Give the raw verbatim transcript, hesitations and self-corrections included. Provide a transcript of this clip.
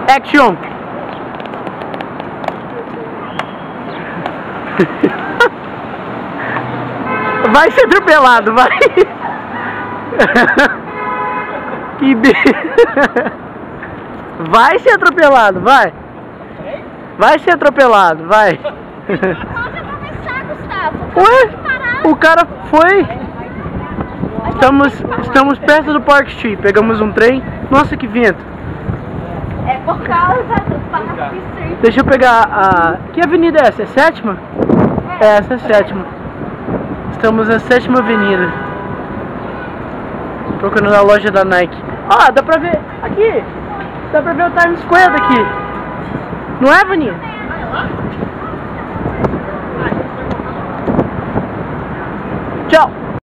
Action! Vai ser atropelado, vai! Que be... Vai ser atropelado, vai! Vai ser atropelado, vai! Ué? O cara foi! Estamos, estamos perto do Park Street, pegamos um trem. Nossa, que vento! É por causa do Park Street. Deixa eu pegar a... Que avenida é essa? É sétima? É, essa é a sétima. Estamos na sétima avenida. Procurando a loja da Nike. Ah, dá pra ver... Aqui! Dá pra ver o Times Square daqui. Não é, Vaninha?